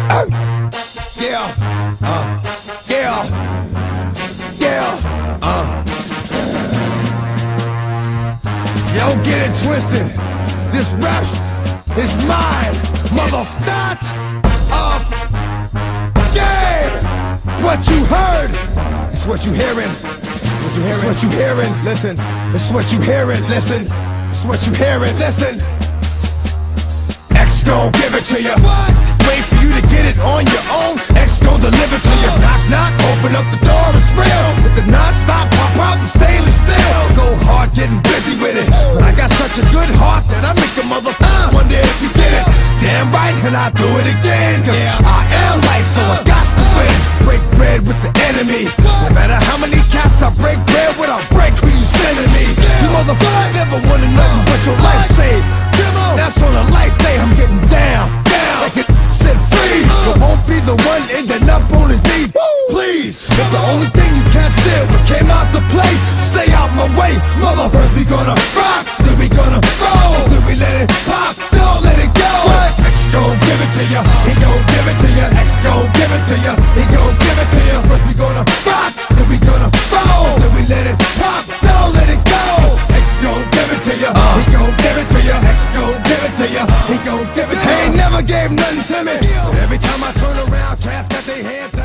Yeah, yeah, yeah, Don't get it twisted. This rap is mine, mother. It's not a game. What you heard, it's what you hearing. It's what you hearing. Listen, it's what you hearing. Listen, it's what you hearing. Listen. X gon' give it to you. Wait for you to get it on your own. X gon' deliver to you. Knock, knock, open up the door, it's real. With the non-stop pop out and stainless steel. Go hard, getting busy with it. But I got such a good heart that I make a mother wonder if you get it. Damn right, and I do it again. Cause I am life, so I got to win. Break bread with the enemy. No matter how many cats I break bread with, I'll break who you sending me. You motherfuckers never wanted nothing but your life saved. That's on a light day, I'm getting down, like it said freeze. But won't be the one ending up on his knees, please. If the only thing you can't steal was came out to play, stay out my way, mother. First we gonna rock, then we gonna roll, then we let it pop, don't let it go. X gon' give it to ya, he gon' give it to ya. X gon' give it to ya, he gon' give it to ya. First we gonna rock, then we gonna roll, then we let it pop, don't let it go. X gon' give it to ya, he gon' give it to ya. X gon' give it to ya, he gon' give it to ya. He ain't never gave nothing to me, but every time I turn around, cats got their hands up.